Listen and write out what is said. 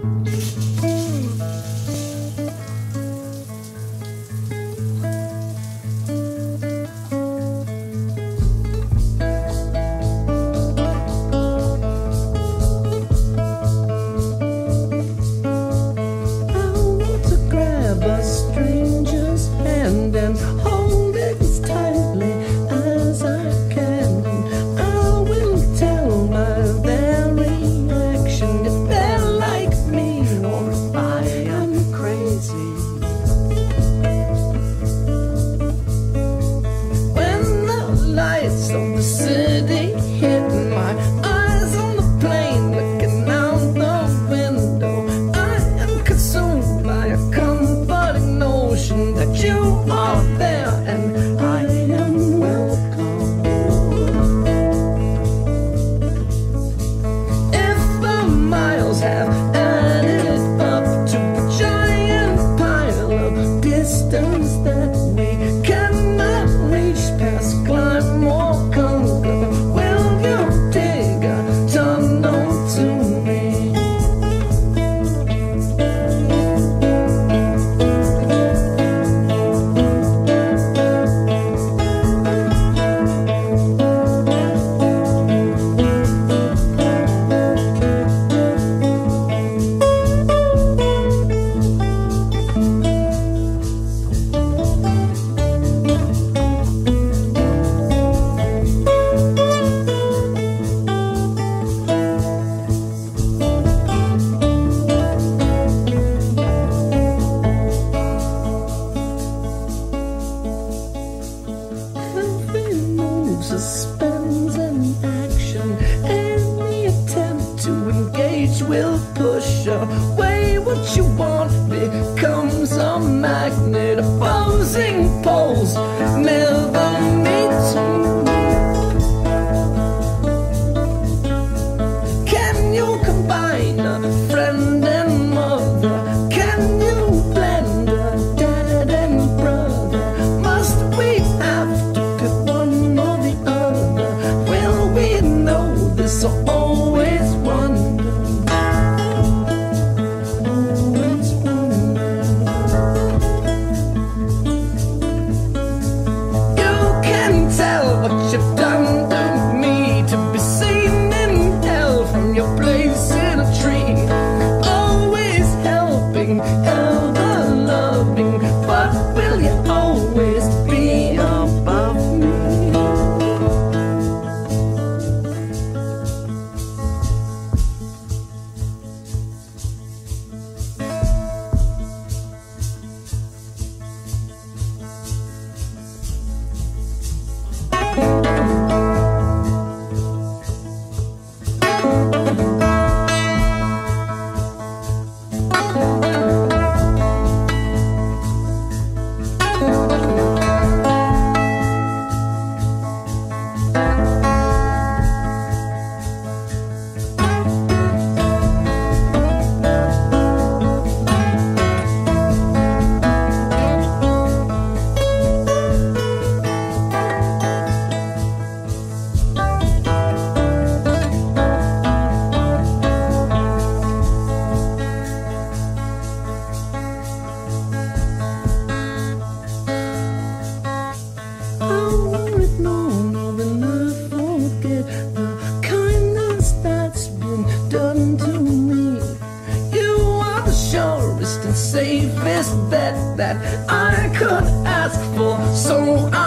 Suspense and action. Any attempt to engage will push away what you want. Becomes a magnet. Opposing poles never meet. Can you combine a friend and mother? Can you blend a dad and brother? Must we have to pick one or the other? Will we know this or always wonder? Always wonder. You can tell what you've done to me, to be seen in hell from your place in a tree. Always helping, ever loving, but will you always be above me? Safest bet that I could ask for, so